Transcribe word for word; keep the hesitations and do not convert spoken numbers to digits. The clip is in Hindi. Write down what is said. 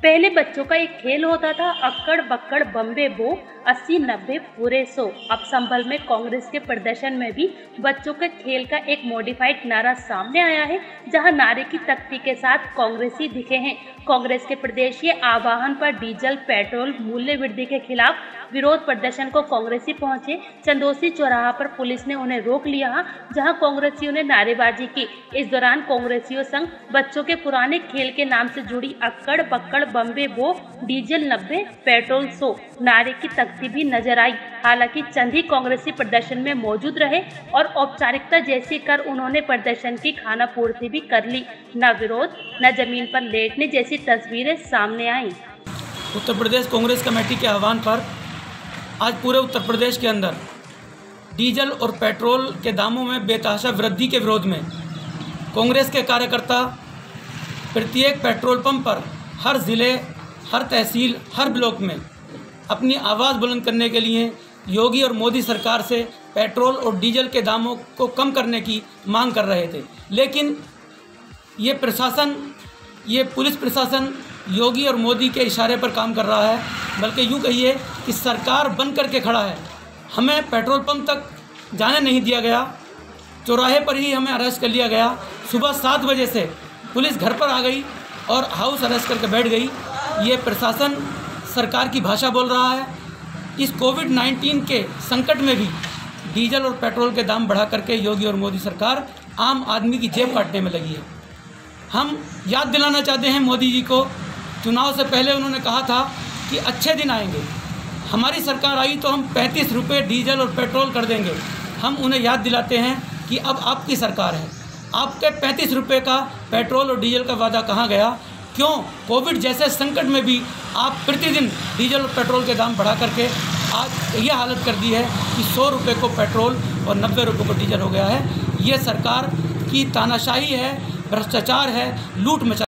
पहले बच्चों का एक खेल होता था, अक्कड़ बक्कड़ बम्बे बो, अस्सी नब्बे पूरे सौ। अब संभल में कांग्रेस के प्रदर्शन में भी बच्चों के खेल का एक मॉडिफाइड नारा सामने आया है, जहां नारे की तख्ती के साथ कांग्रेसी दिखे हैं। कांग्रेस के प्रदेशीय आह्वान पर डीजल पेट्रोल मूल्य वृद्धि के खिलाफ विरोध प्रदर्शन को कांग्रेसी पहुंचे। चंदोसी चौराहा पर पुलिस ने उन्हें रोक लिया, जहां कांग्रेसियों ने नारेबाजी की। इस दौरान कांग्रेसियों संग बच्चों के पुराने खेल के नाम से जुड़ी अक्कड़ बक्कड़ बम्बे बो, डीजल नब्बे पेट्रोल सौ नारे की तख्ती भी नजर आई। हालांकि चंद ही कांग्रेसी प्रदर्शन में मौजूद रहे और औपचारिकता जैसी कर उन्होंने प्रदर्शन की खाना पूर्ति भी कर ली। न विरोध न जमीन पर लेटने जैसी तस्वीरें सामने आई। उत्तर प्रदेश कांग्रेस कमेटी के आह्वान पर आज पूरे उत्तर प्रदेश के अंदर डीजल और पेट्रोल के दामों में बेतहाशा वृद्धि के विरोध में कांग्रेस के कार्यकर्ता प्रत्येक पेट्रोल पंप पर हर ज़िले, हर तहसील, हर ब्लॉक में अपनी आवाज़ बुलंद करने के लिए योगी और मोदी सरकार से पेट्रोल और डीजल के दामों को कम करने की मांग कर रहे थे। लेकिन ये प्रशासन, ये पुलिस प्रशासन योगी और मोदी के इशारे पर काम कर रहा है, बल्कि यूँ कहिए कि सरकार बन कर के खड़ा है। हमें पेट्रोल पंप तक जाने नहीं दिया गया, चौराहे पर ही हमें अरेस्ट कर लिया गया। सुबह सात बजे से पुलिस घर पर आ गई और हाउस अरेस्ट करके बैठ गई। ये प्रशासन सरकार की भाषा बोल रहा है। इस कोविड नाइन्टीन के संकट में भी डीजल और पेट्रोल के दाम बढ़ा करके योगी और मोदी सरकार आम आदमी की जेब काटने में लगी है। हम याद दिलाना चाहते हैं मोदी जी को, चुनाव से पहले उन्होंने कहा था कि अच्छे दिन आएंगे, हमारी सरकार आई तो हम पैंतीस रुपये डीजल और पेट्रोल कर देंगे। हम उन्हें याद दिलाते हैं कि अब आपकी सरकार है, आपके पैंतीस रुपये का पेट्रोल और डीजल का वादा कहाँ गया? क्यों कोविड जैसे संकट में भी आप प्रतिदिन डीजल और पेट्रोल के दाम बढ़ा करके आज ये हालत कर दी है कि सौ रुपये को पेट्रोल और नब्बे रुपये को डीजल हो गया है। ये सरकार की तानाशाही है, भ्रष्टाचार है, लूट मचा